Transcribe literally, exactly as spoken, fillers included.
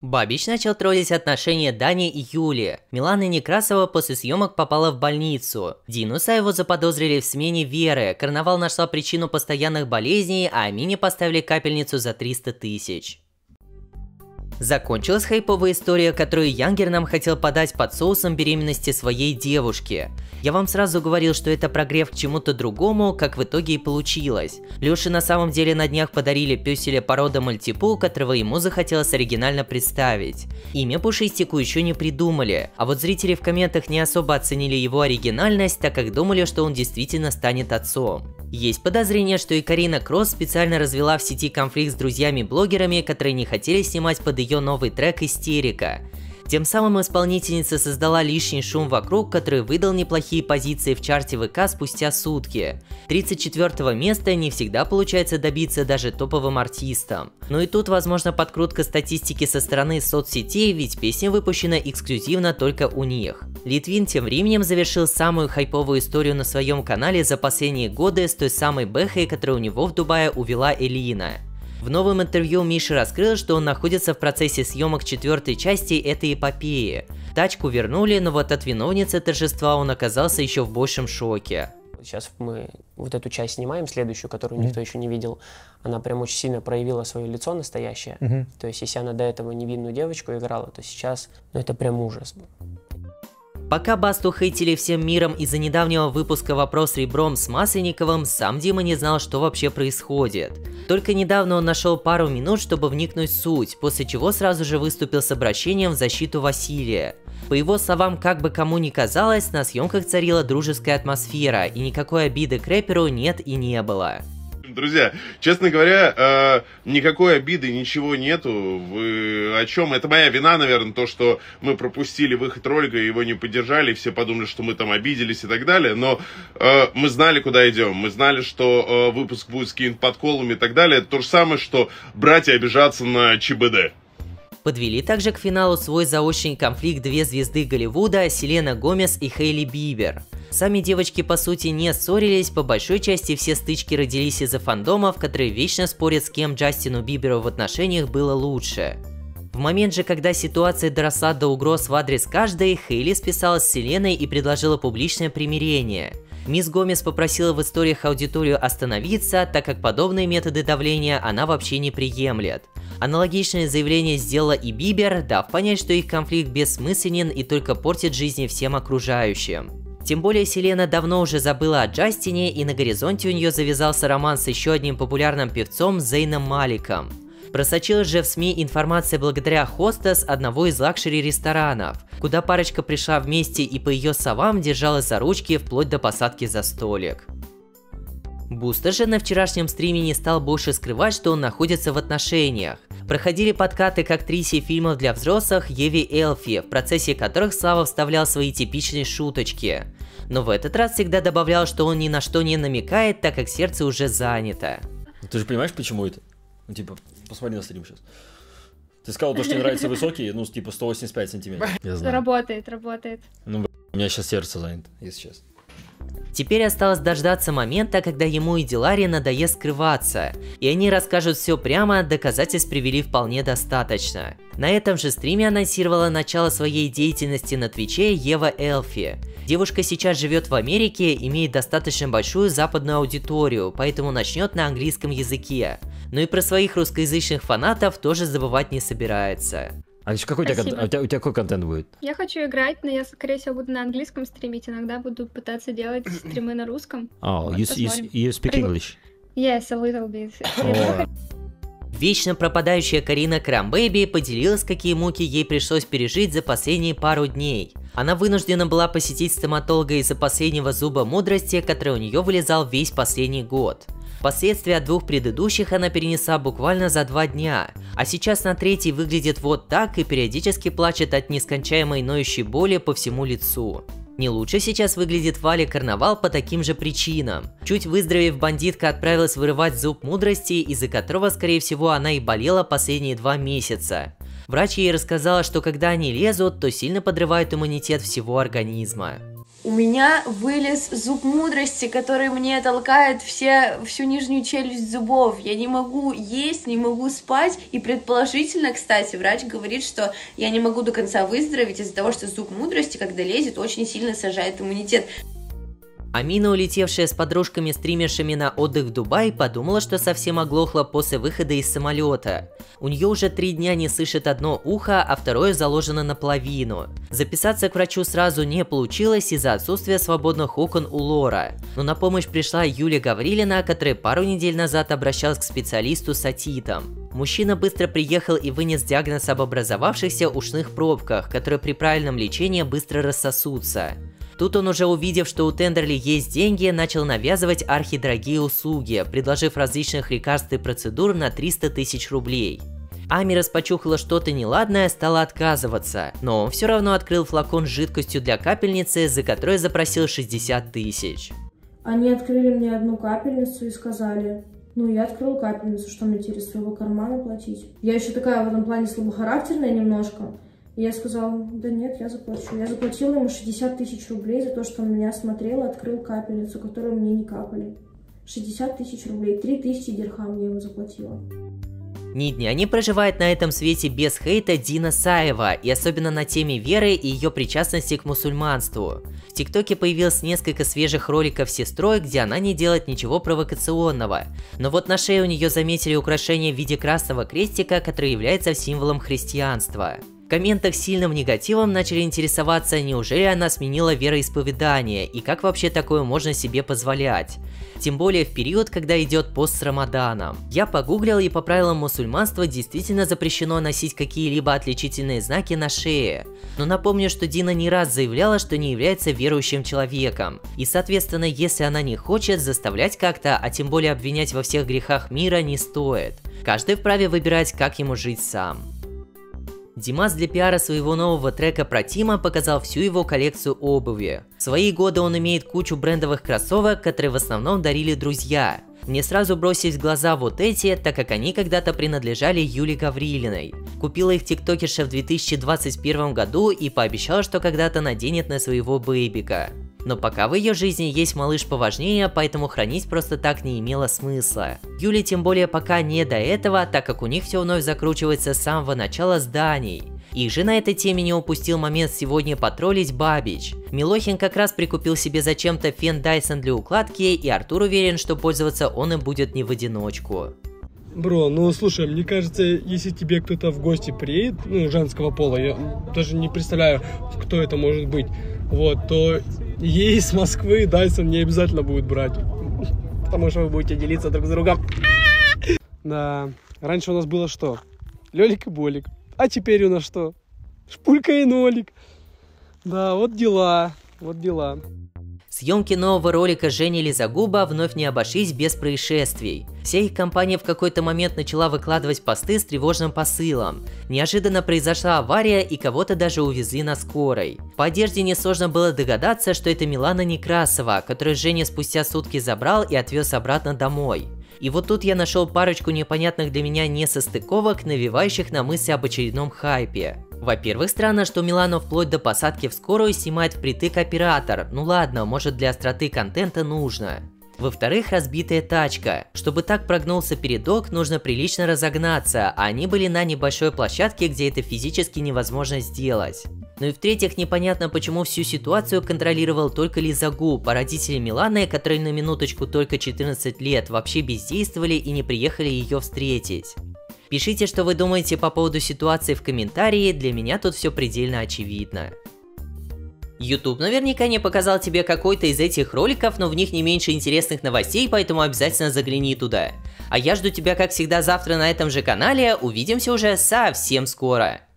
Бабич начал троллить отношения Дани и Юли. Милана Некрасова после съемок попала в больницу. Дину Саеву заподозрили в смене веры. Карнавал нашла причину постоянных болезней, а Амине поставили капельницу за триста тысяч. Закончилась хайповая история, которую Янгер нам хотел подать под соусом беременности своей девушки. Я вам сразу говорил, что это прогрев к чему-то другому, как в итоге и получилось. Лёше на самом деле на днях подарили пёселя породы мальтипу, которого ему захотелось оригинально представить. Имя Пушистику еще не придумали, а вот зрители в комментах не особо оценили его оригинальность, так как думали, что он действительно станет отцом. Есть подозрение, что и Карина Кросс специально развела в сети конфликт с друзьями-блогерами, которые не хотели снимать под ее новый трек «Истерика». Тем самым исполнительница создала лишний шум вокруг, который выдал неплохие позиции в чарте ВК спустя сутки. тридцать четвёртого места не всегда получается добиться даже топовым артистам. Ну и тут возможно подкрутка статистики со стороны соцсетей, ведь песня выпущена эксклюзивно только у них. Литвин тем временем завершил самую хайповую историю на своем канале за последние годы с той самой Бэхой, которую у него в Дубае увела Элина. В новом интервью Миша раскрыл, что он находится в процессе съемок четвертой части этой эпопеи. Тачку вернули, но вот от виновницы торжества он оказался еще в большем шоке. Сейчас мы вот эту часть снимаем, следующую, которую mm-hmm. никто еще не видел. Она прям очень сильно проявила свое лицо настоящее. Mm-hmm. То есть, если она до этого невинную девочку играла, то сейчас, ну это прям ужас. Пока Басту хейтили всем миром из-за недавнего выпуска «Вопрос ребром» с Масленниковым, сам Дима не знал, что вообще происходит. Только недавно он нашел пару минут, чтобы вникнуть в суть, после чего сразу же выступил с обращением в защиту Василия. По его словам, как бы кому ни казалось, на съемках царила дружеская атмосфера, и никакой обиды к рэперу нет и не было. Друзья, честно говоря, э, никакой обиды, ничего нету. Вы о чем? Это моя вина, наверное, то, что мы пропустили выход ролика, его не поддержали, все подумали, что мы там обиделись и так далее. Но э, мы знали, куда идем. Мы знали, что э, выпуск будет с какими-то подколами и так далее. Это то же самое, что братья обижаться на ЧБД. Подвели также к финалу свой заочный конфликт две звезды Голливуда, Селена Гомес и Хейли Бибер. Сами девочки по сути не ссорились, по большой части все стычки родились из-за фандомов, которые вечно спорят, с кем Джастину Биберу в отношениях было лучше. В момент же, когда ситуация доросла до угроз в адрес каждой, Хейли списалась с Селеной и предложила публичное примирение. Мисс Гомес попросила в историях аудиторию остановиться, так как подобные методы давления она вообще не приемлет. Аналогичное заявление сделала и Бибер, дав понять, что их конфликт бессмысленен и только портит жизни всем окружающим. Тем более Селена давно уже забыла о Джастине, и на горизонте у нее завязался роман с еще одним популярным певцом Зейном Маликом. Просочилась же в СМИ информация благодаря хостес одного из лакшери-ресторанов, куда парочка пришла вместе и, по ее словам, держалась за ручки вплоть до посадки за столик. Буста же на вчерашнем стриме не стал больше скрывать, что он находится в отношениях. Проходили подкаты к актрисе фильмов для взрослых Еве Элфи, в процессе которых Слава вставлял свои типичные шуточки. Но в этот раз всегда добавлял, что он ни на что не намекает, так как сердце уже занято. Ты же понимаешь, почему это? Ну типа, посмотри на стрим сейчас. Ты сказал, что тебе нравятся высокие, ну типа сто восемьдесят пять сантиметров. Я знаю. Работает, работает. Ну, у меня сейчас сердце занято, если честно. Теперь осталось дождаться момента, когда ему и Диларе надоест скрываться, и они расскажут все прямо, доказательств привели вполне достаточно. На этом же стриме анонсировала начало своей деятельности на Твиче Ева Элфи. Девушка сейчас живет в Америке, имеет достаточно большую западную аудиторию, поэтому начнет на английском языке. Но и про своих русскоязычных фанатов тоже забывать не собирается. А какой у тебя, у, тебя, у тебя какой контент будет? Я хочу играть, но я, скорее всего, буду на английском стримить. Иногда буду пытаться делать стримы на русском. Oh, вот, you, you, you speak English? Yes, a little bit. Oh. Вечно пропадающая Карина Крамбэби поделилась, какие муки ей пришлось пережить за последние пару дней. Она вынуждена была посетить стоматолога из-за последнего зуба мудрости, который у нее вылезал весь последний год. Последствия от двух предыдущих она перенесла буквально за два дня, а сейчас на третий выглядит вот так и периодически плачет от нескончаемой ноющей боли по всему лицу. Не лучше сейчас выглядит Валя Карнавал по таким же причинам. Чуть выздоровев, бандитка отправилась вырывать зуб мудрости, из-за которого, скорее всего, она и болела последние два месяца. Врач ей рассказала, что когда они лезут, то сильно подрывают иммунитет всего организма. У меня вылез зуб мудрости, который мне толкает все, всю нижнюю челюсть зубов. Я не могу есть, не могу спать. И предположительно, кстати, врач говорит, что я не могу до конца выздороветь из-за того, что зуб мудрости, когда лезет, очень сильно сажает иммунитет. Амина, улетевшая с подружками-стримершами на отдых в Дубай, подумала, что совсем оглохла после выхода из самолета. У нее уже три дня не слышит одно ухо, а второе заложено наполовину. Записаться к врачу сразу не получилось из-за отсутствия свободных окон у лора. Но на помощь пришла Юлия Гаврилина, которая пару недель назад обращалась к специалисту с отитом. Мужчина быстро приехал и вынес диагноз об образовавшихся ушных пробках, которые при правильном лечении быстро рассосутся. Тут он, уже увидев, что у Тендерли есть деньги, начал навязывать архидорогие услуги, предложив различных лекарств и процедур на триста тысяч рублей. Ами распочухала что-то неладное, стала отказываться, но он все равно открыл флакон с жидкостью для капельницы, за которой запросил шестьдесят тысяч. Они открыли мне одну капельницу и сказали: ну, я открыл капельницу, что мне через своего кармана платить? Я еще такая в этом плане слабохарактерная немножко. И я сказала: да нет, я заплачу. Я заплатила ему шестьдесят тысяч рублей за то, что он меня осмотрел и открыл капельницу, которую мне не капали. шестьдесят тысяч рублей, три тысячи дирхам я ему заплатила. Ни дня не проживает на этом свете без хейта Дина Саева, и особенно на теме веры и ее причастности к мусульманству. В ТикТоке появилось несколько свежих роликов с сестрой, где она не делает ничего провокационного. Но вот на шее у нее заметили украшение в виде красного крестика, который является символом христианства. В комментах с сильным негативом начали интересоваться, неужели она сменила вероисповедание и как вообще такое можно себе позволять. Тем более в период, когда идет пост с Рамаданом. Я погуглил, и по правилам мусульманства действительно запрещено носить какие-либо отличительные знаки на шее. Но напомню, что Дина не раз заявляла, что не является верующим человеком. И соответственно, если она не хочет, заставлять как-то, а тем более обвинять во всех грехах мира, не стоит. Каждый вправе выбирать, как ему жить сам. Димас для пиара своего нового трека про Тима показал всю его коллекцию обуви. В свои годы он имеет кучу брендовых кроссовок, которые в основном дарили друзья. Мне сразу бросились в глаза вот эти, так как они когда-то принадлежали Юлии Гаврилиной. Купила их тиктокерша в две тысячи двадцать первом году и пообещала, что когда-то наденет на своего бэйбика. Но пока в ее жизни есть малыш поважнее, поэтому хранить просто так не имело смысла. Юле тем более пока не до этого, так как у них все вновь закручивается с самого начала зданий. Их же на этой теме не упустил момент сегодня потроллить Бабич. Милохин как раз прикупил себе зачем-то фен Dyson для укладки, и Артур уверен, что пользоваться он им будет не в одиночку. Бро, ну слушай, мне кажется, если тебе кто-то в гости приедет, ну, женского пола, я даже не представляю, кто это может быть, вот, то ей с Москвы Дайсон не обязательно будет брать, потому что вы будете делиться друг с другом. Да, раньше у нас было что? Лёлик и Болик, а теперь у нас что? Шпулька и Нолик. Да, вот дела, вот дела. Съемки нового ролика Жени Лизагуба вновь не обошлись без происшествий. Вся их компания в какой-то момент начала выкладывать посты с тревожным посылом. Неожиданно произошла авария, и кого-то даже увезли на скорой. По одежде несложно было догадаться, что это Милана Некрасова, которую Женя спустя сутки забрал и отвез обратно домой. И вот тут я нашел парочку непонятных для меня несостыковок, навевающих на мысли об очередном хайпе. Во-первых, странно, что Милану вплоть до посадки в скорую снимает впритык оператор, ну ладно, может для остроты контента нужно. Во-вторых, разбитая тачка. Чтобы так прогнулся передок, нужно прилично разогнаться, а они были на небольшой площадке, где это физически невозможно сделать. Ну и в-третьих, непонятно, почему всю ситуацию контролировал только Лизагуб, а родители Миланы, которые на минуточку только четырнадцать лет, вообще бездействовали и не приехали ее встретить. Пишите, что вы думаете по поводу ситуации в комментарии, для меня тут все предельно очевидно. YouTube наверняка не показал тебе какой-то из этих роликов, но в них не меньше интересных новостей, поэтому обязательно загляни туда. А я жду тебя, как всегда, завтра на этом же канале, увидимся уже совсем скоро.